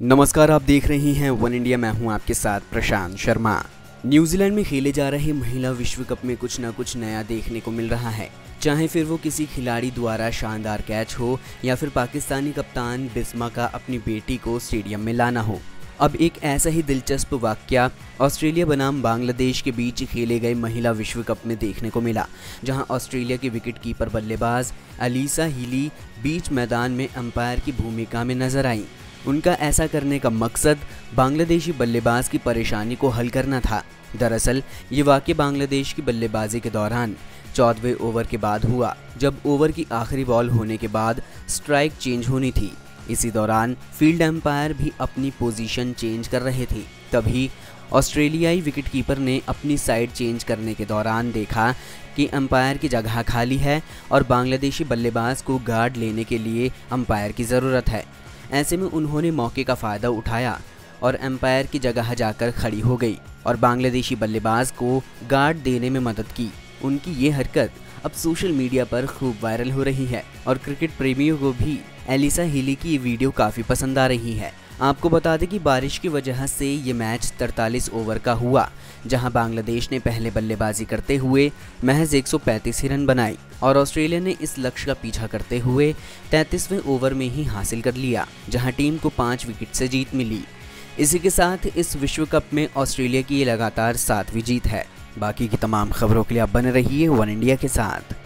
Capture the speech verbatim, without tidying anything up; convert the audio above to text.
नमस्कार, आप देख रहे हैं वन इंडिया। मैं हूं आपके साथ प्रशांत शर्मा। न्यूजीलैंड में खेले जा रहे महिला विश्व कप में कुछ ना कुछ नया देखने को मिल रहा है, चाहे फिर वो किसी खिलाड़ी द्वारा शानदार कैच हो या फिर पाकिस्तानी कप्तान बिस्मा का अपनी बेटी को स्टेडियम में लाना हो। अब एक ऐसा ही दिलचस्प वाकया ऑस्ट्रेलिया बनाम बांग्लादेश के बीच खेले गए महिला विश्व कप में देखने को मिला, जहां ऑस्ट्रेलिया के विकेटकीपर बल्लेबाज एलिसा हीली बीच मैदान में अंपायर की भूमिका में नजर आई। उनका ऐसा करने का मकसद बांग्लादेशी बल्लेबाज की परेशानी को हल करना था। दरअसल ये वाक़या बांग्लादेश की बल्लेबाजी के दौरान चौदहवें ओवर के बाद हुआ, जब ओवर की आखिरी बॉल होने के बाद स्ट्राइक चेंज होनी थी। इसी दौरान फील्ड एम्पायर भी अपनी पोजीशन चेंज कर रहे थे। तभी ऑस्ट्रेलियाई विकेटकीपर ने अपनी साइड चेंज करने के दौरान देखा कि अंपायर की जगह खाली है और बांग्लादेशी बल्लेबाज को गार्ड लेने के लिए अंपायर की ज़रूरत है। ऐसे में उन्होंने मौके का फ़ायदा उठाया और एम्पायर की जगह जाकर खड़ी हो गई और बांग्लादेशी बल्लेबाज को गार्ड देने में मदद की। उनकी ये हरकत अब सोशल मीडिया पर खूब वायरल हो रही है और क्रिकेट प्रेमियों को भी एलिसा हीली की ये वीडियो काफ़ी पसंद आ रही है। आपको बता दें कि बारिश की वजह से ये मैच तैंतालीस ओवर का हुआ, जहां बांग्लादेश ने पहले बल्लेबाजी करते हुए महज एक सौ पैंतीस ही रन बनाई और ऑस्ट्रेलिया ने इस लक्ष्य का पीछा करते हुए तैंतीसवें ओवर में ही हासिल कर लिया, जहां टीम को पाँच विकेट से जीत मिली। इसी के साथ इस विश्व कप में ऑस्ट्रेलिया की ये लगातार सातवीं जीत है। बाकी की तमाम खबरों के लिए आप बने रहिए वन इंडिया के साथ।